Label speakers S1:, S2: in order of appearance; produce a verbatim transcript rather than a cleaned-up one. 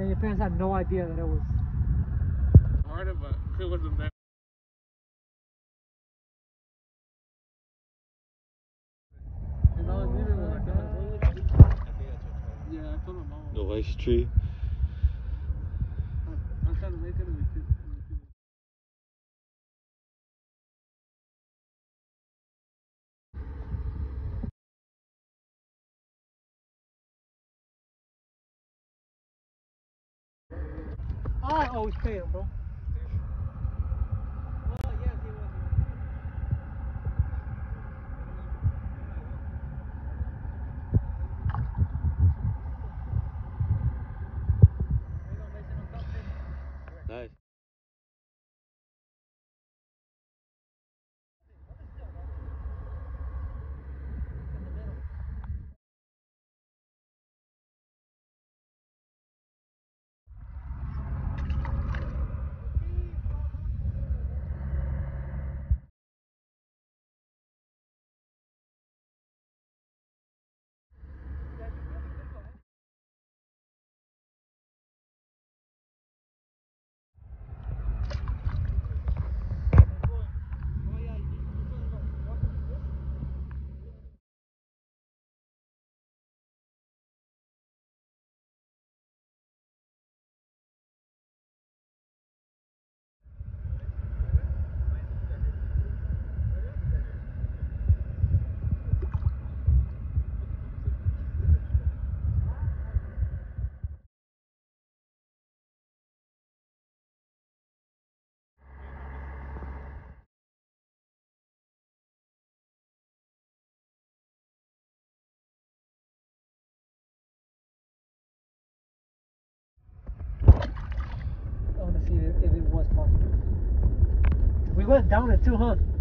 S1: And your parents had no idea that it was
S2: harder, but it wasn't that. Yeah, I told my mom.
S3: The rice tree.
S2: I, I tried to make it and we could.
S1: I always pay him, bro. Oh, yes, he was.
S3: Nice.
S1: I want to see if, if it was possible. We went down it too, huh?